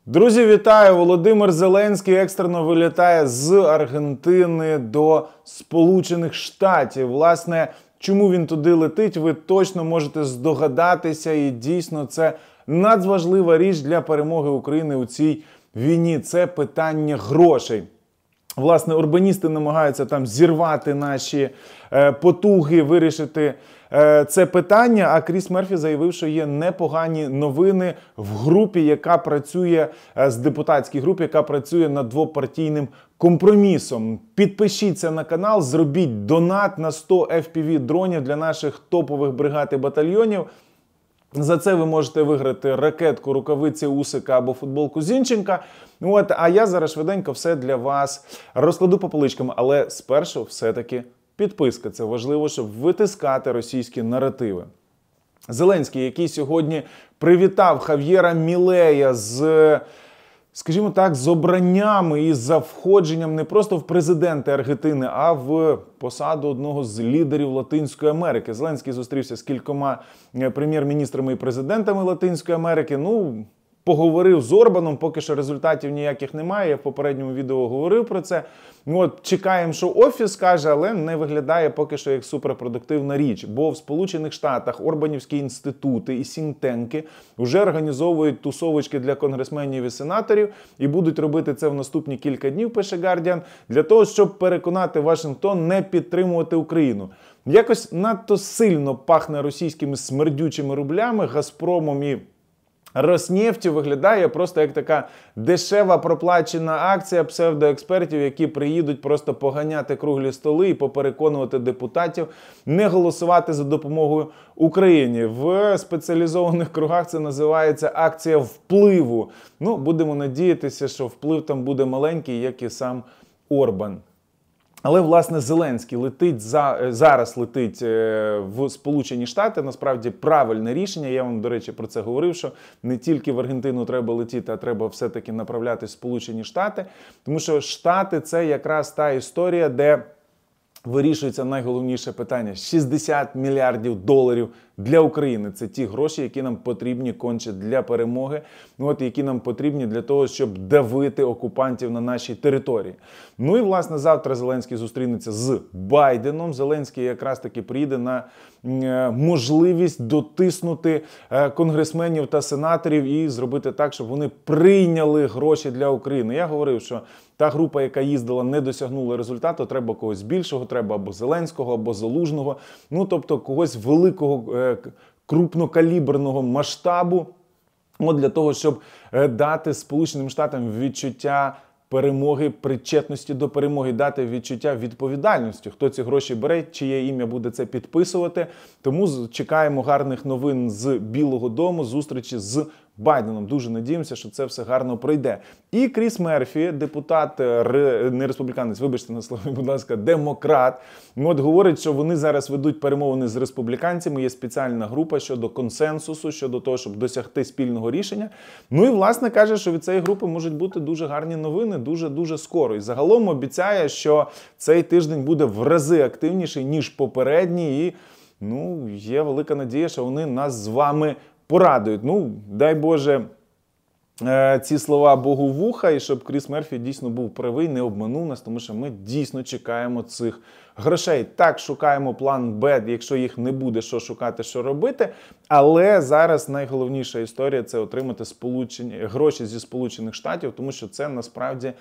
Друзі, вітаю! Володимир Зеленський екстрено вилітає з Аргентини до Сполучених Штатів. Власне, чому він туди летить, ви точно можете здогадатися. І дійсно, це надважлива річ для перемоги України у цій війні. Це питання грошей. Власне, урбаністи намагаються там зірвати наші потуги, вирішити це питання, а Кріс Мерфі заявив, що є непогані новини в групі, яка працює, з депутатській групі, яка працює над двопартійним компромісом. Підпишіться на канал, зробіть донат на 100 FPV-дронів для наших топових бригад і батальйонів. За це ви можете виграти ракетку, рукавиці Усика або футболку Зінченка. А я зараз швиденько все для вас розкладу по поличкам. Але спершу все-таки підписка. Це важливо, щоб витискати російські наративи. Зеленський, який сьогодні привітав Хав'єра Мілея з, скажімо так, з обраннями і за входженням не просто в президенти Аргентини, а в посаду одного з лідерів Латинської Америки. Зеленський зустрівся з кількома прем'єр-міністрами і президентами Латинської Америки. Поговорив з Орбаном, поки що результатів ніяких немає, я в попередньому відео говорив про це. Чекаємо, що Офіс скаже, але не виглядає поки що як суперпродуктивна річ. Бо в Сполучених Штатах Орбанівські інститути і сінтенки вже організовують тусовочки для конгресменів і сенаторів і будуть робити це в наступні кілька днів, пише Guardian, для того, щоб переконати Вашингтон не підтримувати Україну. Якось надто сильно пахне російськими смердючими рублями, Газпромом і Роснефтю. Виглядає просто як така дешева проплачена акція псевдоекспертів, які приїдуть просто поганяти круглі столи і попереконувати депутатів не голосувати за допомогою Україні. В спеціалізованих кругах це називається акція впливу. Будемо надіятися, що вплив там буде маленький, як і сам Орбан. Але, власне, Зеленський зараз летить в Сполучені Штати. Насправді, правильне рішення. Я вам, до речі, про це говорив, що не тільки в Аргентину треба летіти, а треба все-таки направлятись в Сполучені Штати. Тому що Штати – це якраз та історія, де вирішується найголовніше питання. 60 мільярдів доларів для України. Це ті гроші, які нам потрібні конче для перемоги, які нам потрібні для того, щоб давити окупантів на нашій території. І, власне, завтра Зеленський зустрінеться з Байденом. Зеленський якраз таки приїде на можливість дотиснути конгресменів та сенаторів і зробити так, щоб вони прийняли гроші для України. Я говорив, що та група, яка їздила, не досягнула результату, треба когось більшого, треба або Зеленського, або Залужного, тобто когось великого, крупнокаліберного масштабу, для того, щоб дати Сполученим Штатам відчуття перемоги, причетності до перемоги, дати відчуття відповідальності. Хто ці гроші бере, чиє ім'я буде це підписувати. Тому чекаємо гарних новин з Білого дому, зустрічі з Байденом. Дуже надіємося, що це все гарно пройде. І Кріс Мерфі, депутат, не республіканець, вибачте на слові, будь ласка, демократ, говорить, що вони зараз ведуть перемовини з республіканцями, є спеціальна група щодо консенсусу, щодо того, щоб досягти спільного рішення. І, власне, каже, що від цієї групи можуть бути дуже гарні новини, дуже-дуже скоро. І загалом обіцяє, що цей тиждень буде в рази активніший, ніж попередній. І, є велика надія, що вони нас з вами порадують. Дай Боже, ці слова Богу в вуха, і щоб Кріс Мерфі дійсно був правий, не обманув нас, тому що ми дійсно чекаємо цих грошей. Так, шукаємо план Б, якщо їх не буде, що шукати, що робити, але зараз найголовніша історія – це отримати гроші зі Сполучених Штатів, тому що це насправді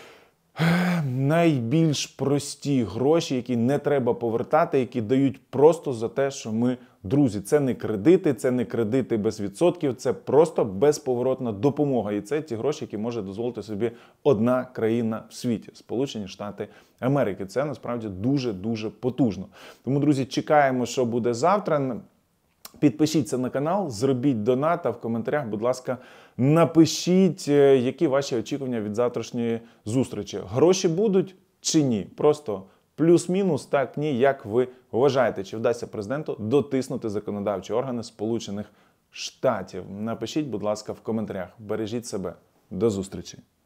найбільш прості гроші, які не треба повертати, які дають просто за те, що ми друзі. Це не кредити без відсотків, це просто безповоротна допомога. І це ті гроші, які може дозволити собі одна країна в світі – Сполучені Штати Америки. Це насправді дуже-дуже потужно. Тому, друзі, чекаємо, що буде завтра. Підпишіться на канал, зробіть донат, а в коментарях, будь ласка, напишіть, які ваші очікування від завтрашньої зустрічі. Гроші будуть чи ні? Просто плюс-мінус, так, ні, як ви вважаєте, чи вдасться президенту дотиснути законодавчі органи Сполучених Штатів? Напишіть, будь ласка, в коментарях. Бережіть себе. До зустрічі.